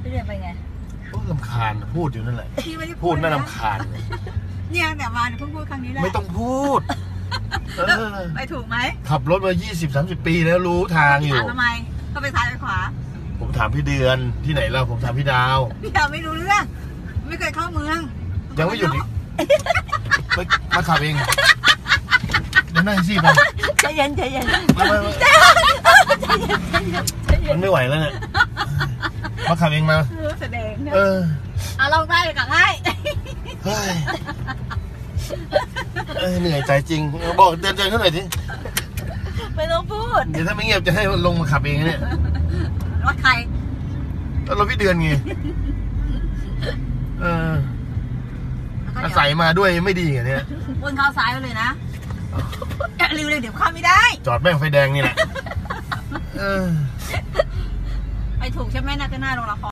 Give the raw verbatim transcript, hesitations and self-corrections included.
พี่เดือนไปไงพูดลำคาญพูดอยู่นั่นแหละพูดน่ารำคาญเนี่ยแต่มาเนี่ยเพิ่งพูดครั้งนี้แหละไม่ต้องพูดไปถูกไหมขับรถมา ยี่สิบ สามสิบ ปีแล้วรู้ทางอยู่ทำไมเขาไปซ้ายไปขวาผมถามพี่เดือนที่ไหนเราผมถามพี่ดาวพี่ดาวไม่รู้เรื่องไม่เคยเข้าเมืองยังไม่หยุดอีกมาขับเองเดี๋ยวนั่งสิไปใจเย็นใจเย็นมันไม่ไหวแล้วเนี่ยมาขับเองมาแสดงเออเอาลองได้กับให้เหนื่อยใจจริงบอกเตือนใจเขาหน่อยสิไม่ต้องพูดเดี๋ยวถ้าไม่เงียบจะให้ลงมาขับเองเนี่ยรถใครรถพี่เดือนไงเอออาศัยมาด้วยไม่ดีอย่างเนี้ยวนเข้าซ้ายเลยนะเร็วๆเดี๋ยวข้ามไม่ได้จอดแม่งไฟแดงนี่แหละไปถูกใช่ไหมน่าจะหน้าโรงละคร